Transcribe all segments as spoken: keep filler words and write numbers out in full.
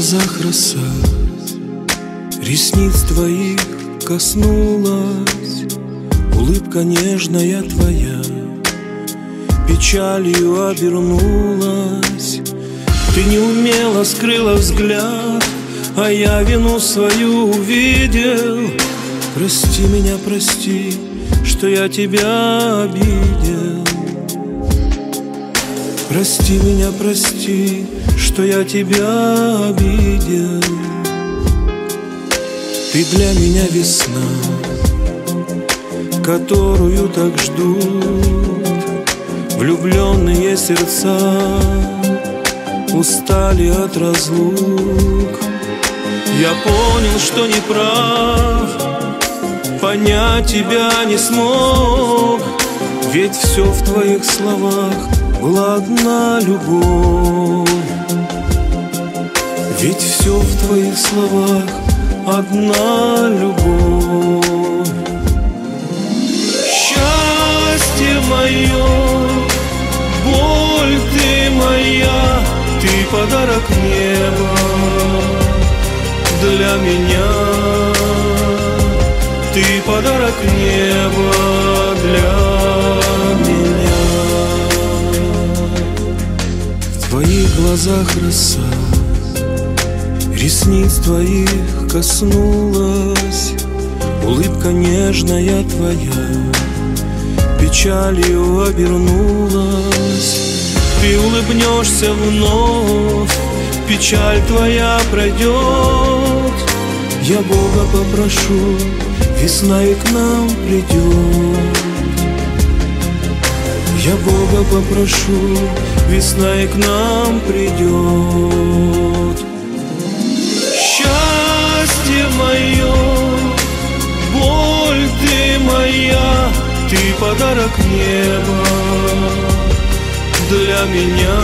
глазах роса, ресниц твоих коснулась, улыбка нежная твоя печалью обернулась. Ты неумело скрыла взгляд, а я вину свою увидел. Прости меня, прости, что я тебя обидел. Прости меня, прости, что я тебя обидел. Ты для меня весна, которую так ждут влюбленные сердца, устали от разлук. Я понял, что не прав, понять тебя не смог, ведь все в твоих словах была одна любовь. Ведь все в твоих словах одна любовь. Счастье мое, боль ты моя, ты подарок неба для меня. Ты подарок неба для меня. В твоих глазах роса, ресниц твоих коснулась, улыбка нежная твоя печалью обернулась. Ты улыбнешься вновь, печаль твоя пройдет. Я Бога попрошу, весна и к нам придет. Я Бога попрошу, весна и к нам придет. Счастье мое, боль ты моя, ты подарок неба для меня.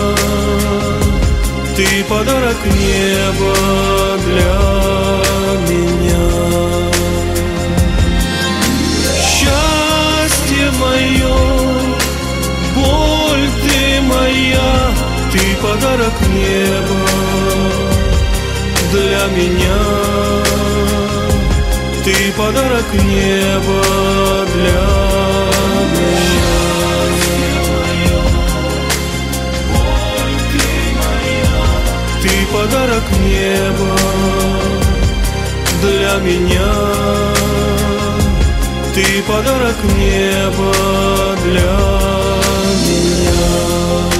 Ты подарок неба для меня. Счастье мое, боль ты моя, ты подарок неба для меня. Ты подарок неба для меня. Ты подарок неба для меня. Ты подарок неба для меня.